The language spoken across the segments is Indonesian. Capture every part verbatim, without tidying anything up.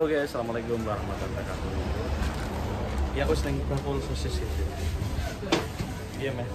Oke, assalamualaikum warahmatullahi wabarakatuh. Ya aku seneng bakul sosis itu. Iya meh.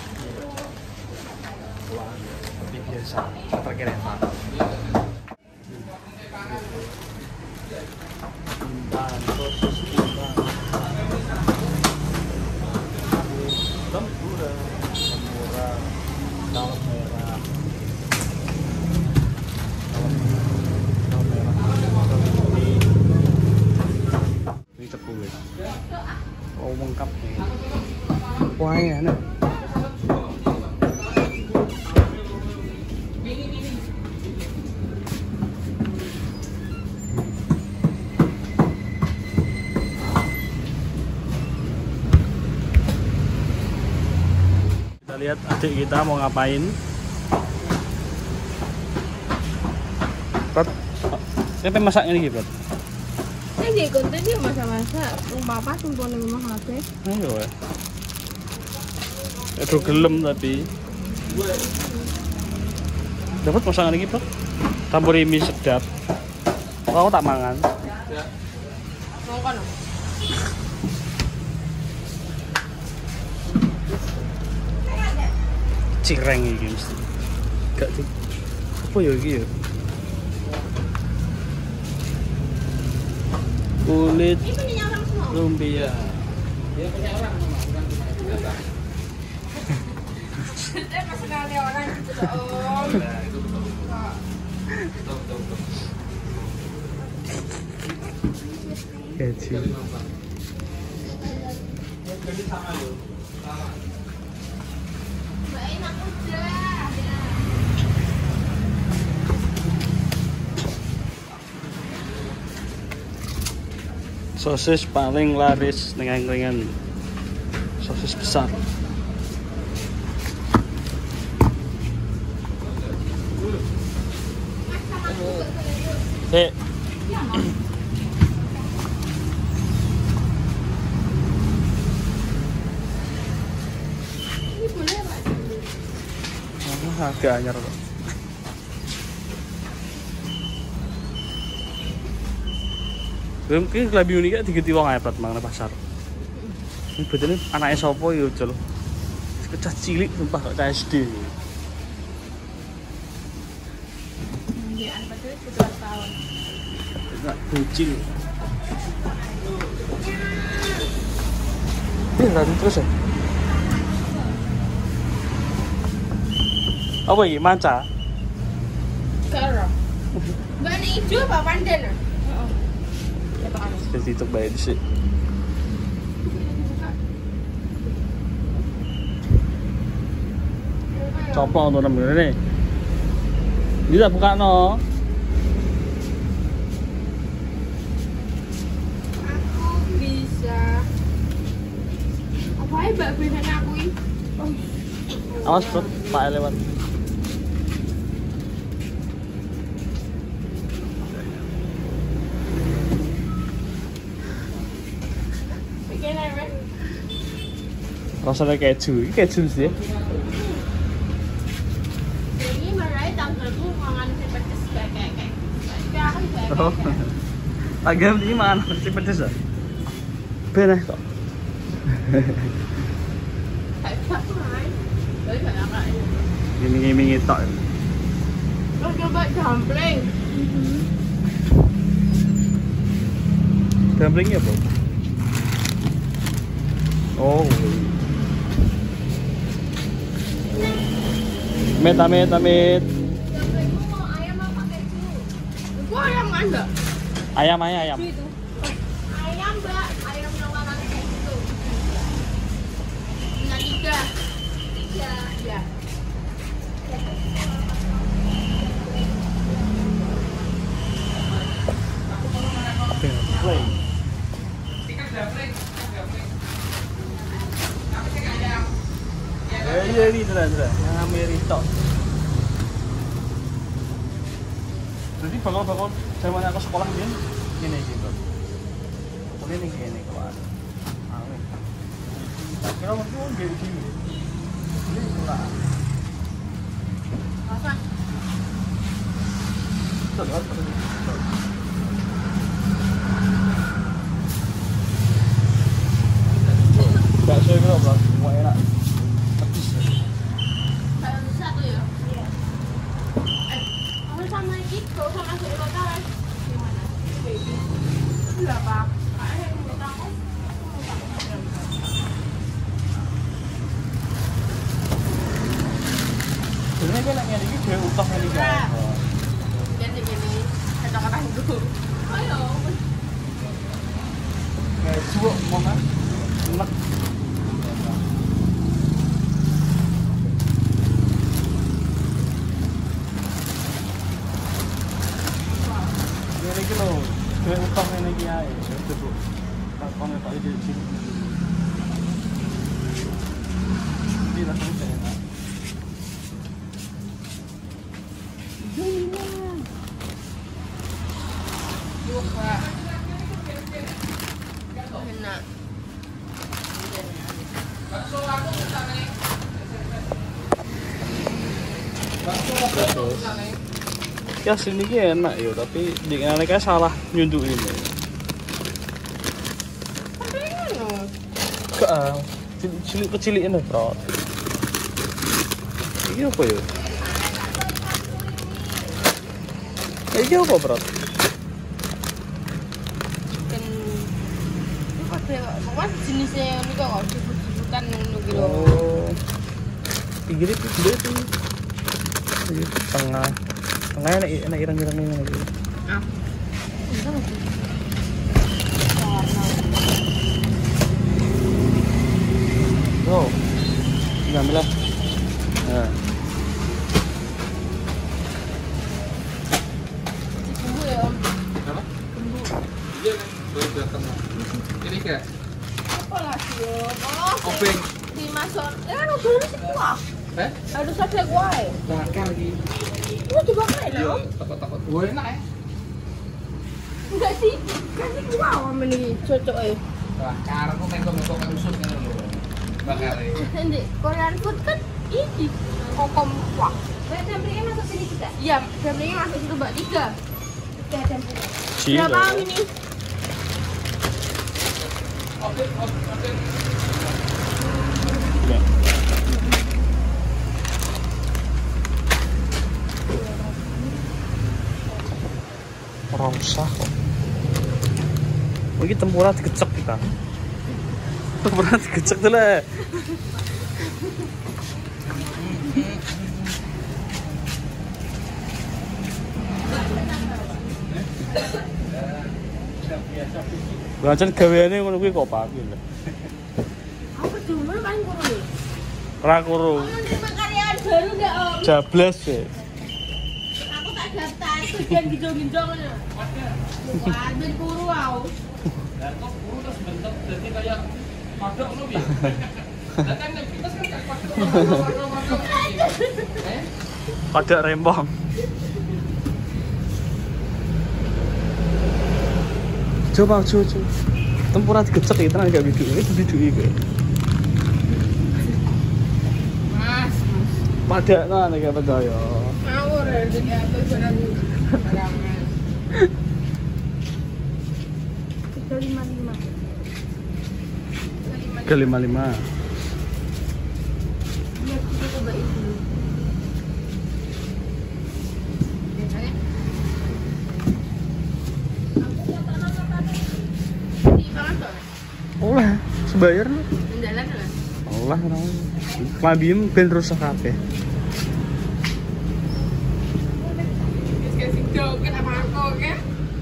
Wah, seperti biasa. Terkeretan. Timbang sosis timbang. Tempura, tempura, daun merah. Daun merah. Ini tepung ya. Oh, lengkap nih. Wah, ya nih. Kita lihat adik kita mau ngapain. Bro, siapa yang masaknya nih, Bro? Ini konten dia masak-masak, um papa tumpul di rumah H P. Ayo ya. Aduh gelem tapi. Dapat masakan ini, Bro. Tamburi mie sedap. Oh, aku tak mangan. Mau kan? Cireng iki mesti. Gak tuh. Apa ya iki ya? Kulit lumpia. Dia punya orang bukan binatang. Eh pas sekali orang gitu om. Nah, itu betul. Betul betul betul. Kecil. Jadi sama loh. Sama. Mbak enak udah. Sosis paling laris dengan ringan. Sosis besar. Eh. Ini boleh Pak? Oh, agak anyar kok. Mungkin kelabi unik kan digeti wong ae plat mang nang pasar. Ini betulnya anaknya sopo ya jol. Kecah cilik sumpah kok K S D. Dia anak betul sekitar tahun. Enggak bocil. Ini lanjut terus ya. Apa ini manca? Karo. Mbak ini hijau apa pandan? Heeh. Ya Pak. Jadi itu bayar sih. Coplok untuk nembe ini. Ini tak buka no. Aku bisa. Apa ya Mbak biasanya aku ini? Awas bro, Pak lewat. Bikin apa? Rasanya keju, ini keju sih. Ini marai tanggalku mangan si pedes kayak kayak. Kayak aku kayak. Oh. Agam ini mana si pedes ya? Bener kok. Kayak apa main? Dari kayak apa? Giming-giming itu. Terus coba dumpling. Dumplingnya apa? Oh. Amit, amit, amit. Dumplingmu mau ayam apa keju? Gua ayam kan Mbak? Ayam, ayam, ayam. Gitu. Ayam Mbak, ayam yang warnanya kayak gitu. Dengan tiga. Iya, iya. Play. Eh, iya ini sudah sudah yang Amerito. Jadi bakal-bakal zaman aku sekolah dia ini gitu. Ini nih gini kalau ada. Kira mungkin gini gini. Ini kurang. Apa? 这个这个。 Ini boleh Pak? 这个。 Boleh. 这个。 Boleh. 这个。 Boleh. Gak usah masukin total. Gimana? Baby. Berapa? Kayaknya menurut aku. Sebenarnya kan yang ini gue utang ini kan. Ganti gini. Kata-kata itu. Ayo. Kayak cuok mau kan? Enak. Ini lagi loh, gue utang ini lagi aja. Itu tuh, tak konek tak di sini. Ini rasanya enak. Buka. Enak. Bakso aku bisa nih. Bakso aku bisa nih. Ya sini ki enak ya, tapi di anaknya salah nyunduk ini. Ke cilik kecil ini bro. Ini apa ya? Ini apa bro? Chicken. Ini kok ada, pokoknya jenisnya ini kok kok disebut-sebutan ngono gitu. Oh. Pinggir itu gede tuh. Ini tengah. Tengah enak enak irang-irang ini lagi. Ah. Bisa masih. Oh. Ini ambil lah. Nah. Bumbu ya om. Apa? Bumbu. Iya kan, baru datang. Ini kayak Apa lagi om? Oh, Obeng. di mason. Eh kan udah sih kuah. Eh? Harus ada kuah. Bakar lagi. Lu juga kayak Iya, om. takut-takut. Gue enak ya. Enggak sih. Kasih kuah om ini cocok ya. Bakar aku mengko-mengko kayak usus kan lho. Bakar ya. Nanti Korean food kan ini kokom kuah. Tempenya masuk sini juga. Iya, tempenya masuk situ mbak tiga. Tiga tempenya. Berapa om ini? Oke, oke, oke. Ya. Orang usah kok. Oh, ini tempura digecek kita. Tempura digecek tuh lah. Belajar gaweane ngono kuwi kok Pak. Apa dulu paling kurang nih? Ora kuru. Om menerima karyawan baru nggak om? Jablas ya. Aku tak daftar, bagian ginjong-ginjong aja. Wah, ben kuru aku. Dan kok buru terus bentuk jadi kayak kodok lu ya. Dan kan kita kan kayak kodok. Eh? Pada rembong. Coba coba coba. Tempura digecek itu kan gak biduk. Itu biduk iki. Mas, Pada nah nek percaya. ngawur ya jadi aku barang barangan. tiga lima lima. Ke lima lima. Iya, kita cobain dulu. Biasanya. Di banget kok. Olah, sebayar lu. Mendalan lah. Olah ora. Klambiem ben rusak kabeh. Wis kasih doken apa aku kan?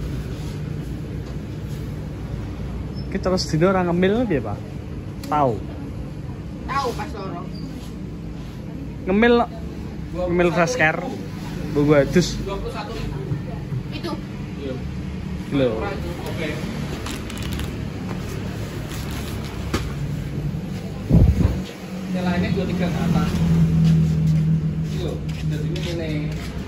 Ki terus dino ora ngemil piye, Pak? Tahu. Tahu pas loro. Ngemil ngemil rasker. Mbok adus. dua puluh satu ribu. Itu. Iya. Lho. Oke. Yang lainnya dua tiga ke atas. Iya, jadi ini nih.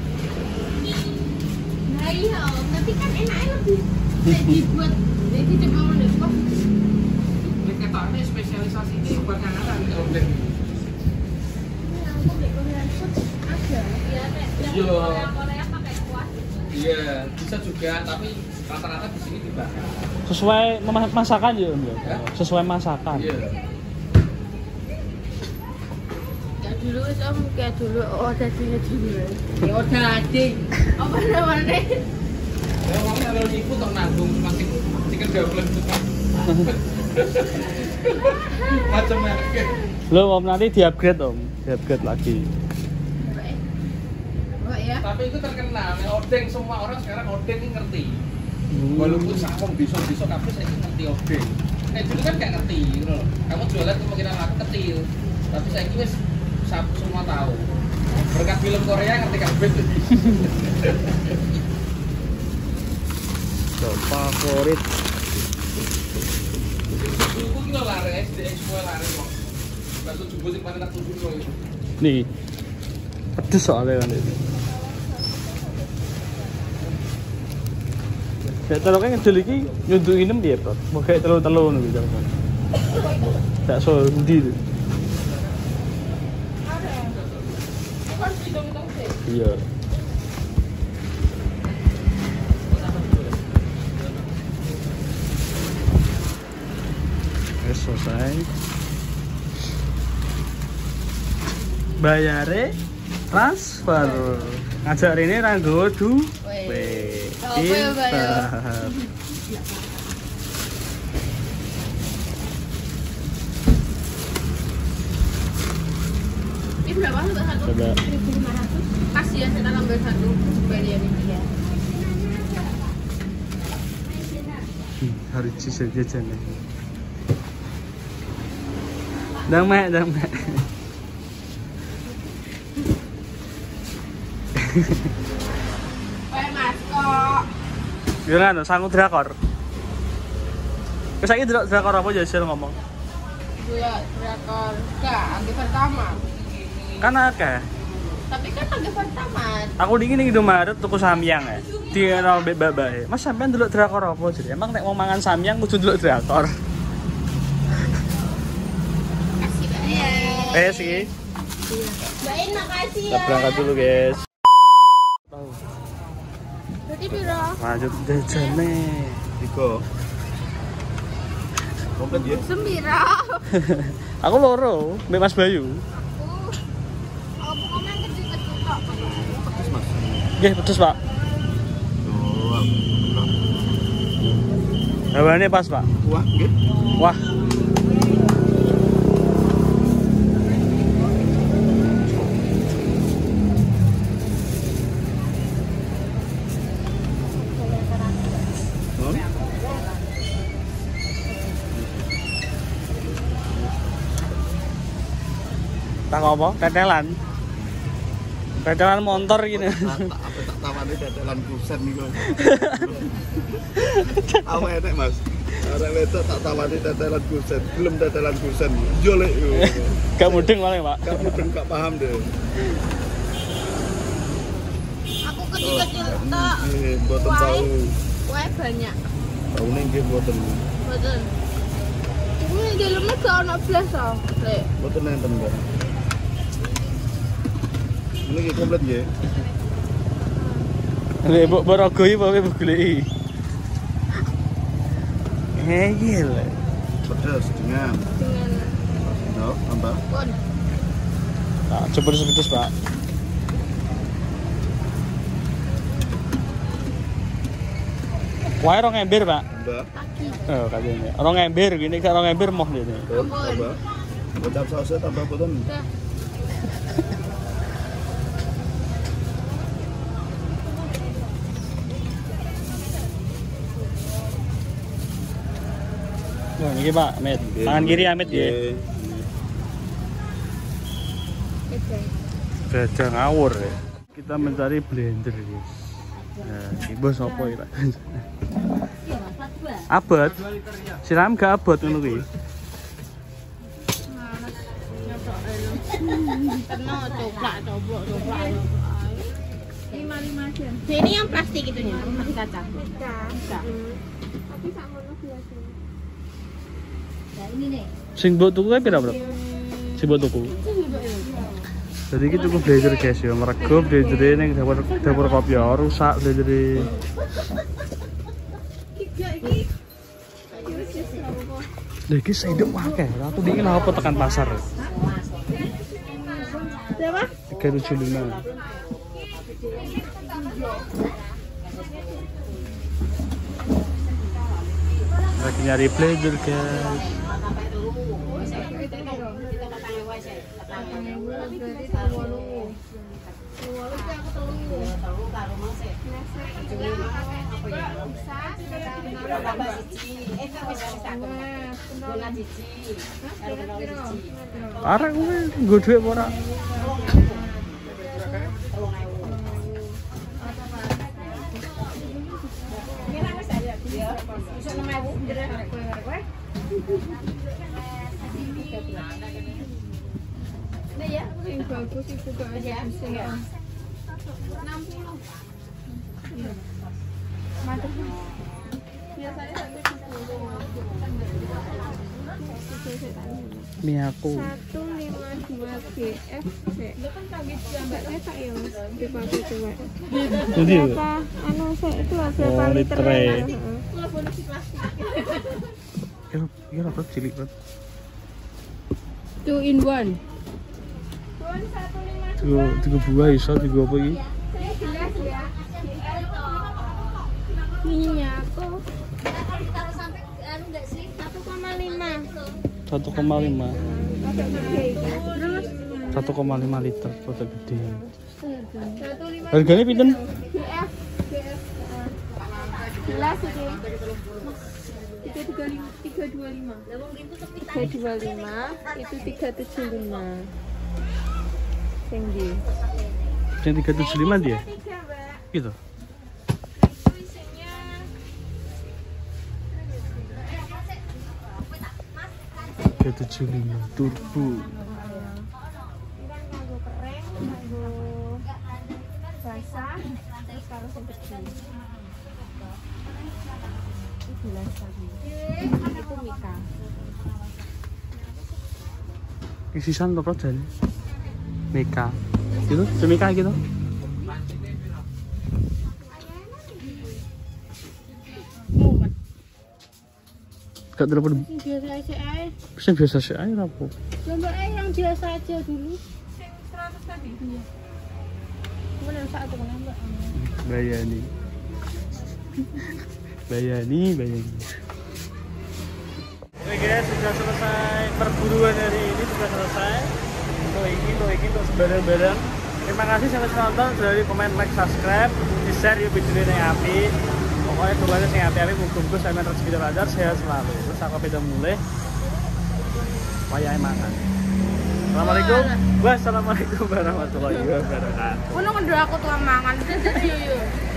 Nah iya, Om. Tapi kan enaknya lebih kayak dibuat jadi coba mana kok? Ini ketoknya spesialisasi ini buat anak-anak nih Om. Aku beli Korean food ada. Iya, Teh. Yang Iya. Korea-Korea pakai kuah. Iya, bisa juga, tapi rata-rata di sini dibakar. Sesuai mema- masakan ya, Om. Ya? Sesuai masakan. Iya. Enggak dulu om kayak dulu oh dadinya dulu. Ya udah ding. Apa namanya? Ya orang kalau nipu tak nanggung masih masih kan double itu kan. Macamnya. Lo om nanti di-upgrade om, di-upgrade lagi. Oh ya. Tapi itu terkenal, ya, odeng semua orang sekarang odeng ini ngerti. Hmm. Walaupun sawong besok-besok kabeh saya ngerti odeng. Eh dulu kan gak ngerti gitu loh. Kamu jualan kemungkinan aku kecil. Tapi saya kira semua tahu. Berkat film Korea ngerti kabeh. So, favorit. Suku kita lari S D Expo lari kok. Bakso jumbo sing paling tak tuju loh. Nih. Pedes soalnya kan ini. Nek telurnya ngedel iki nyunduki nem piye, Bro? Mau kayak telur-telur ngono gitu. Tak so endi itu. Kan hitung-hitung sih. Iya. Wes selesai. Bayare transfer. Ngajak rene ra nggo duwe. Apa ya, bayar? Ini berapa untuk satu? Coba. seribu lima ratus. Kasihan saya tambah satu bayar ini ya. Hmm, hari cicil jajan nih. Dang mek, dang mek. Bayar mas kok. Gimana sanggup drakor? Wes saiki delok drakor apa Jasil ngomong? Ya, drakor. Enggak, angka pertama. Kan akeh. Tapi kan angka pertama. Aku dingin ning Indomaret tuku samyang ya. Di nol babae. Mas sampean delok drakor apa jadi? Emang nek mau mangan samyang kudu delok drakor. Kasih banyak. Eh sih. Mbak In, makasih Kita ya. berangkat dulu, guys. Berarti piro? Lanjut jajane. Iko. Kompet ya? Sembira. Aku loro, Mbak Mas Bayu. Aku aku komen kecil-kecil kok. Nggih, pedes, Pak. Hawane pas, Pak. Wah, nggih. Wah. Tak apa? Tetelan. Tetelan motor gini. Tak apa tak tawani tetelan kusen niku. Apa enek, Mas? Arek wedok tak tawani tetelan kusen. Belum tetelan kusen. Yo lek yo. Gak mudeng malah, Pak. Kamu mudeng gak paham deh. Aku kecil-kecil tok. Nggih, mboten tahu. Wae banyak. Taune nggih mboten. Betul. Ini di dalamnya gak ono blas toh. Lek. Mboten enten, Mbak. Ini ki komplit nggih. Lek mbok borogoi apa mbok goleki? Eh, gila. Pedas dengan Dengan no, tambah. pun. Nah, coba sepedes, Pak. Wae rong ember, Pak. Tambah. Oh, katanya. Rong ember gini, gak rong ember moh dene. Tuh, tambah. Kecap sausnya tambah boten. Udah. Wah, ini Pak, Amit. Tangan kiri Amit ya. Nggih. Oke. Gajah ngawur ya. Kita mencari blender, guys. Nah, ini bos apa ya, Pak? Abot. Siram gak abot ngono kuwi. Kena coplak, coplak, coplak. lima lima jam. Ini yang plastik itunya, masih kaca. Kaca. Kaca. Tapi sakmono biasa. Ya ini nih. Sing mbok tuku kae pira, Bro? Sing mbok tuku. Jadi iki tuku blender, guys ya. Mergo blender ning dapur dapur kopi ya rusak blender. Lha iki sendok akeh. Aku dingin apa tekan pasar. tiga tujuh lima. Lagi nyari blazer guys. Arek kuwi nggo dhuwit ora? Nah ya, yang bagus itu juga aja enam puluh. Mantap. Biasanya sampai sepuluh. Miyako. satu lima dua B F C. Itu kan kaget gambarnya tak ya Mas. Dipakai coba. Jadi Berapa anu saya itu lah berapa Oh, liter? litre. Heeh. Ya, ya apa cilik banget. Two in one. Tiga, tiga buah iso, tiga apa iki? Miyako Kalau sampai anu enggak sih? satu koma lima. satu koma lima. Agak gede itu. Terus satu koma lima liter, kota gede. satu lima Harganya pinten? B F B F gelas itu tiga tiga lima tiga dua lima tiga dua lima itu tiga tujuh lima tinggi Yang tiga tujuh lima dia? Gitu. tiga tujuh lima turbo. ini kan kanggo kering kanggo basah terus kalau yang kecil itu gelas tadi itu Mika Isisan berapa jadi? Mika. Gitu, semika gitu. mumet Gak telepon. biasa aja aja Bisa biasa sih air apa? Coba eh yang biasa aja dulu. seratus tadi. Iya. Mana satu kan Mbak? Bayani. Bayani, bayani. Oke guys, sudah selesai perburuan hari ini, sudah selesai. Untuk ini, untuk ini, untuk sebarang-barang. Terima kasih sampai nonton, sudah di komen, like, subscribe, di share ya video ini yang api. Pokoknya tulannya yang api-api, muka-muka sampai rezeki dan lancar, sehat selalu. Terus aku beda mulai. Wayai makan. Assalamualaikum. Wassalamualaikum warahmatullahi wabarakatuh. Kuno ngendok aku tuh mangan.